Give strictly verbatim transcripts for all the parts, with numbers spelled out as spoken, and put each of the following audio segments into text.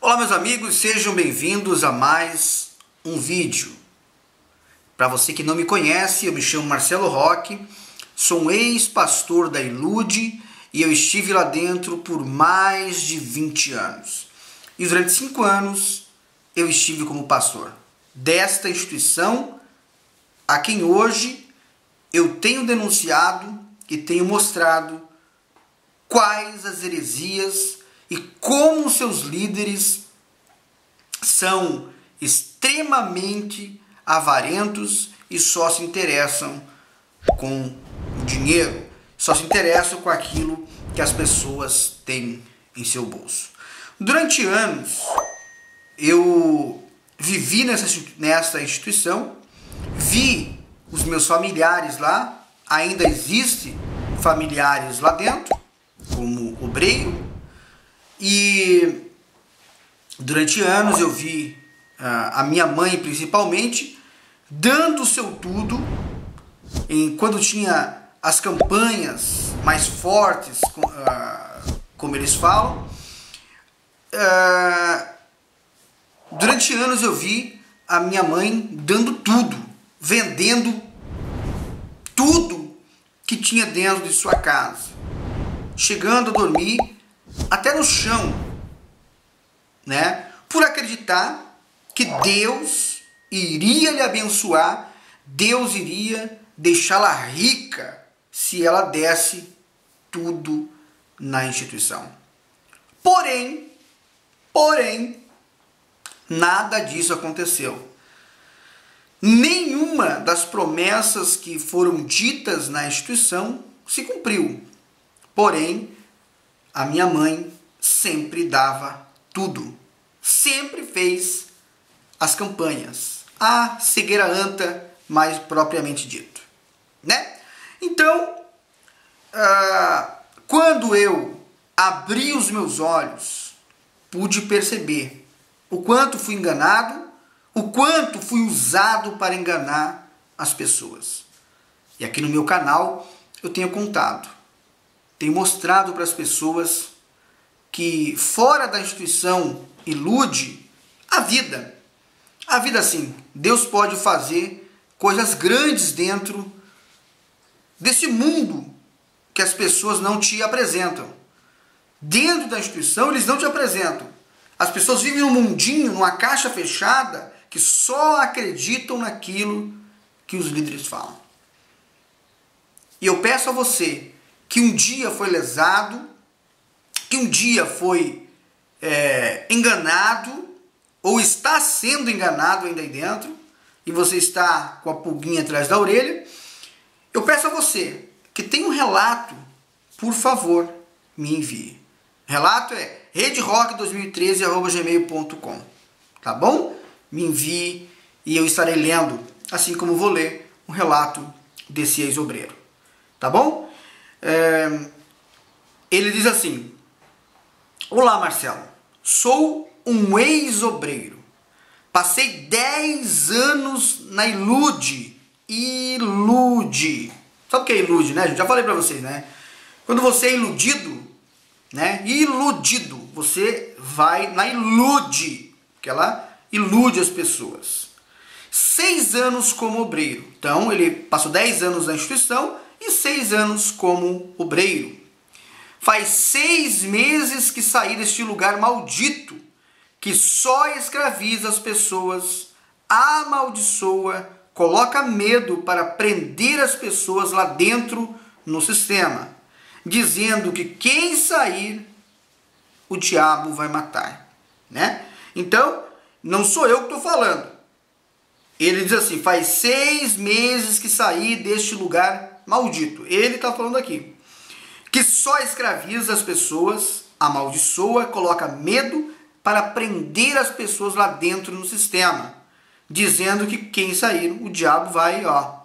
Olá meus amigos, sejam bem-vindos a mais um vídeo. Para você que não me conhece, eu me chamo Marcelo Roque, sou um ex-pastor da Ilude e eu estive lá dentro por mais de vinte anos. E durante cinco anos eu estive como pastor desta instituição a quem hoje eu tenho denunciado e tenho mostrado quais as heresias e como seus líderes são extremamente avarentos e só se interessam com o dinheiro, só se interessam com aquilo que as pessoas têm em seu bolso. Durante anos eu vivi nessa, nessa instituição, vi os meus familiares lá, ainda existem familiares lá dentro, como obreiro, e durante anos eu vi uh, a minha mãe principalmente dando o seu tudo em, quando tinha as campanhas mais fortes, uh, como eles falam. Uh, durante anos eu vi a minha mãe dando tudo, vendendo tudo que tinha dentro de sua casa, chegando a dormir até no chão, né? Por acreditar que Deus iria lhe abençoar, Deus iria deixá-la rica se ela desse tudo na instituição. Porém, porém, nada disso aconteceu. Nenhuma das promessas que foram ditas na instituição se cumpriu. Porém, a minha mãe sempre dava tudo, sempre fez as campanhas, a cegueira anta, mais propriamente dito, né? Então, ah, quando eu abri os meus olhos, pude perceber o quanto fui enganado, o quanto fui usado para enganar as pessoas. E aqui no meu canal eu tenho contado, tenho mostrado para as pessoas que fora da instituição Ilude, a vida, a vida sim, Deus pode fazer coisas grandes dentro desse mundo que as pessoas não te apresentam. Dentro da instituição eles não te apresentam. As pessoas vivem num mundinho, numa caixa fechada, que só acreditam naquilo que os líderes falam. E eu peço a você que um dia foi lesado, que um dia foi é, enganado, ou está sendo enganado ainda aí dentro, e você está com a pulguinha atrás da orelha, eu peço a você que tem um relato, por favor, me envie. Relato é rede rock dois mil e treze arroba gmail ponto com, tá bom? Me envie e eu estarei lendo, assim como vou ler um relato desse ex-obreiro, tá bom? É, ele diz assim: olá Marcelo, sou um ex-obreiro, passei dez anos na Ilude, Ilude, sabe o que é Ilude, né? Já falei pra vocês, né? Quando você é iludido, né? Iludido, você vai na Ilude, porque ela ilude as pessoas. Seis anos como obreiro, então ele passou dez anos na instituição e seis anos como obreiro. Faz seis meses que saí deste lugar maldito, que só escraviza as pessoas, amaldiçoa, coloca medo para prender as pessoas lá dentro no sistema, dizendo que quem sair, o diabo vai matar, né? Então, não sou eu que estou falando. Ele diz assim, faz seis meses que saí deste lugar maldito. Ele está falando aqui. Que só escraviza as pessoas, amaldiçoa, coloca medo para prender as pessoas lá dentro no sistema, dizendo que quem sair, o diabo vai, ó.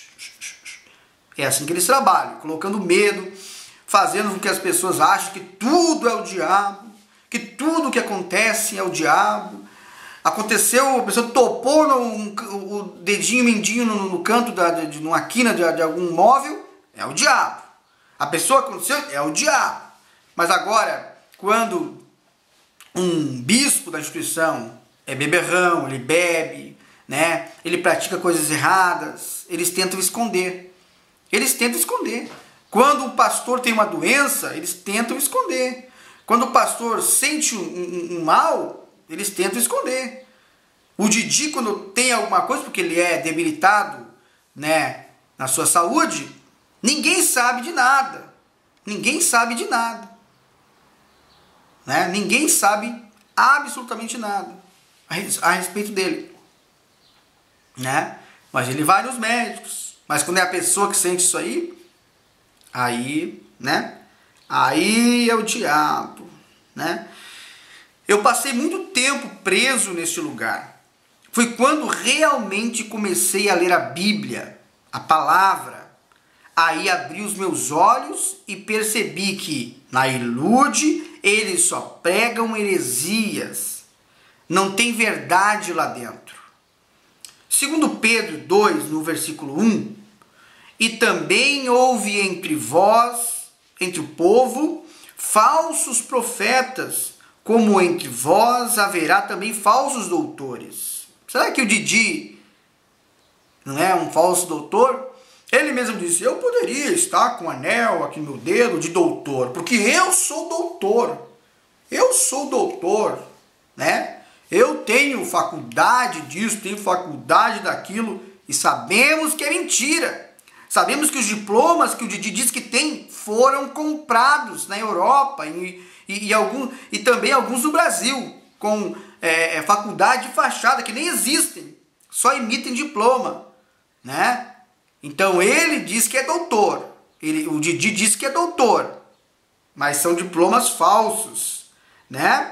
É assim que eles trabalham, colocando medo, fazendo com que as pessoas achem que tudo é o diabo, que tudo que acontece é o diabo. Aconteceu, a pessoa topou no, o dedinho mindinho no, no canto, da, de, numa quina de, de algum móvel, é o diabo. A pessoa aconteceu, é o diabo. Mas agora, quando um bispo da instituição é beberrão, ele bebe, né? Ele pratica coisas erradas, eles tentam esconder. Eles tentam esconder. Quando o pastor tem uma doença, eles tentam esconder. Quando o pastor sente um, um, um mal, eles tentam esconder. O Didi, quando tem alguma coisa, porque ele é debilitado, né, na sua saúde, ninguém sabe de nada. Ninguém sabe de nada. Né? Ninguém sabe absolutamente nada a respeito dele. Né? Mas ele vai nos médicos. Mas quando é a pessoa que sente isso aí, aí, né? Aí é o diabo, né? Eu passei muito tempo preso neste lugar. Foi quando realmente comecei a ler a Bíblia, a palavra. Aí abri os meus olhos e percebi que na Ilude eles só pregam heresias. Não tem verdade lá dentro. Segundo Pedro dois, no versículo um, e também houve entre vós, entre o povo, falsos profetas, como entre vós haverá também falsos doutores. Será que o Didi não é um falso doutor? Ele mesmo disse, eu poderia estar com um anel aqui no meu dedo de doutor, porque eu sou doutor. Eu sou doutor, né? Eu tenho faculdade disso, tenho faculdade daquilo, e sabemos que é mentira. Sabemos que os diplomas que o Didi diz que tem foram comprados na Europa e, e, e, algum, e também alguns no Brasil, com é, faculdade de fachada, que nem existem, só emitem diploma, né? Então ele diz que é doutor, ele, o Didi diz que é doutor, mas são diplomas falsos, né?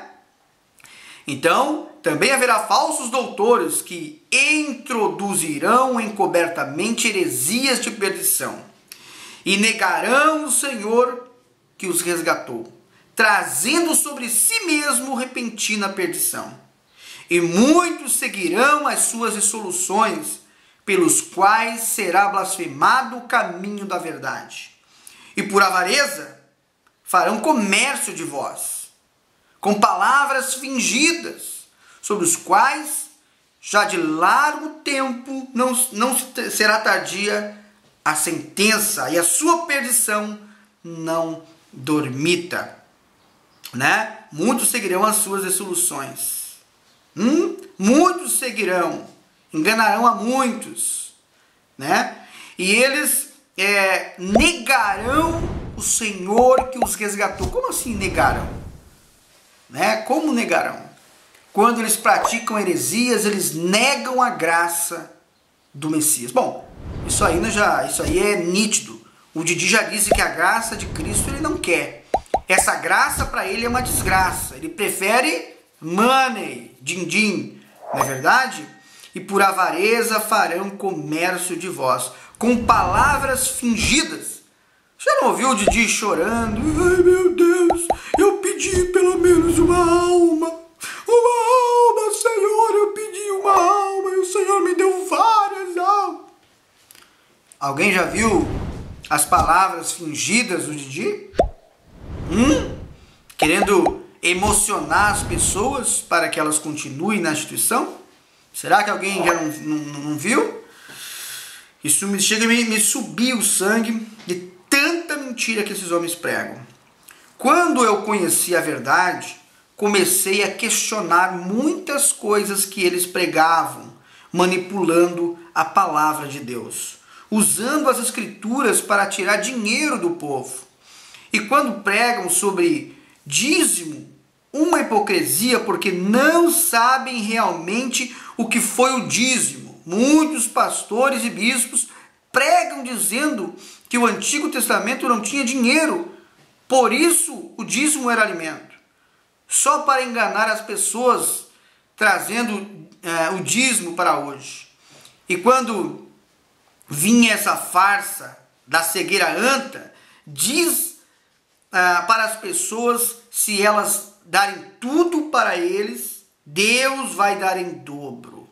Então, também haverá falsos doutores que introduzirão encobertamente heresias de perdição e negarão o Senhor que os resgatou, trazendo sobre si mesmo repentina perdição. E muitos seguirão as suas dissoluções, pelos quais será blasfemado o caminho da verdade. E por avareza farão comércio de vós, com palavras fingidas, sobre os quais já de largo tempo não, não será tardia a sentença, e a sua perdição não dormita. Né? Muitos seguirão as suas dissoluções. Hum? Muitos seguirão, enganarão a muitos. Né? E eles é, negarão o Senhor que os resgatou. Como assim negarão? Né? Como negarão? Quando eles praticam heresias, eles negam a graça do Messias. Bom, isso aí, já, isso aí é nítido. O Didi já disse que a graça de Cristo ele não quer. Essa graça para ele é uma desgraça. Ele prefere money, din-din, não é verdade? E por avareza farão comércio de vós, com palavras fingidas. Você não ouviu o Didi chorando? Ai meu Deus, eu pedi pelo menos uma alma. Uma alma, Senhor, eu pedi uma alma e o Senhor me deu várias almas. Alguém já viu as palavras fingidas do Didi? Hum? Querendo emocionar as pessoas para que elas continuem na instituição? Será que alguém já não, não, não viu? Isso me chega a me, me subir o sangue de tanta mentira que esses homens pregam. Quando eu conheci a verdade, comecei a questionar muitas coisas que eles pregavam, manipulando a palavra de Deus, usando as escrituras para tirar dinheiro do povo. E quando pregam sobre dízimo, uma hipocrisia, porque não sabem realmente o que foi o dízimo. Muitos pastores e bispos pregam dizendo que o Antigo Testamento não tinha dinheiro, por isso o dízimo era alimento. Só para enganar as pessoas, trazendo é, o dízimo para hoje. E quando vinha essa farsa da cegueira anta, diz ah, para as pessoas, se elas darem tudo para eles, Deus vai dar em dobro.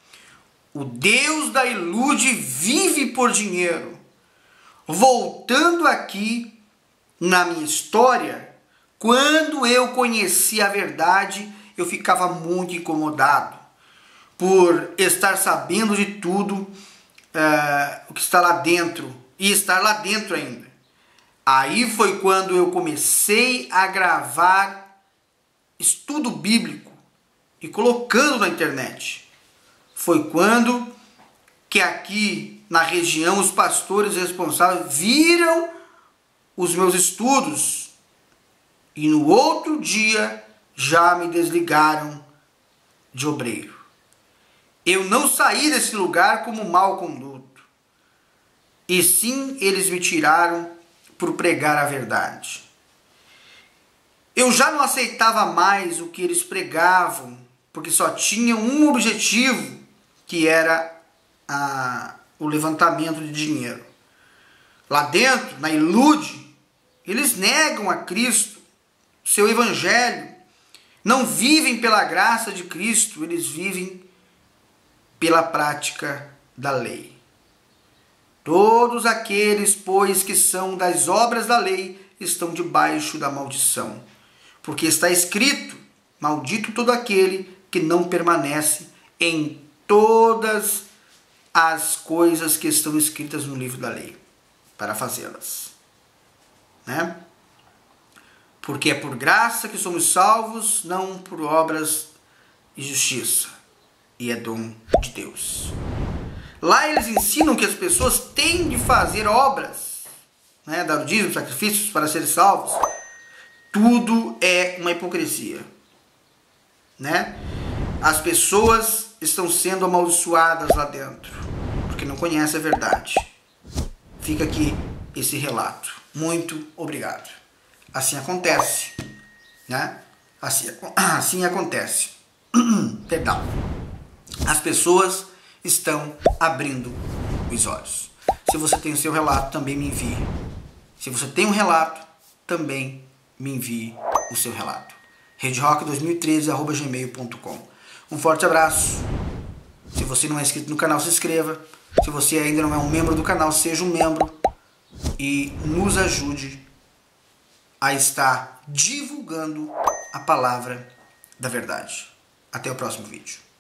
O Deus da Ilude vive por dinheiro. Voltando aqui na minha história, Quando eu conheci a verdade, eu ficava muito incomodado por estar sabendo de tudo uh, o que está lá dentro e estar lá dentro ainda. Aí foi quando eu comecei a gravar estudo bíblico e colocando na internet. Foi quando que aqui na região os pastores responsáveis viram os meus estudos e no outro dia já me desligaram de obreiro. Eu não saí desse lugar como mal conduto, e sim eles me tiraram por pregar a verdade. Eu já não aceitava mais o que eles pregavam, porque só tinham um objetivo, que era a, o levantamento de dinheiro. Lá dentro, na Ilude, eles negam a Cristo, seu evangelho, não vivem pela graça de Cristo, eles vivem pela prática da lei. Todos aqueles, pois, que são das obras da lei, estão debaixo da maldição. Porque está escrito, maldito todo aquele que não permanece em todas as coisas que estão escritas no livro da lei, para fazê-las. Né? Porque é por graça que somos salvos, não por obras de justiça. E é dom de Deus. Lá eles ensinam que as pessoas têm de fazer obras, né, dar o dízimo, sacrifícios para serem salvos. Tudo é uma hipocrisia. Né? As pessoas estão sendo amaldiçoadas lá dentro, porque não conhecem a verdade. Fica aqui esse relato. Muito obrigado. Assim acontece. Né? Assim, assim acontece. Perdão. As pessoas estão abrindo os olhos. Se você tem o seu relato, também me envie. Se você tem um relato, também me envie o seu relato. redrock dois mil e treze arroba gmail ponto com. Um forte abraço. Se você não é inscrito no canal, se inscreva. Se você ainda não é um membro do canal, seja um membro e nos ajude a estar divulgando a palavra da verdade. Até o próximo vídeo.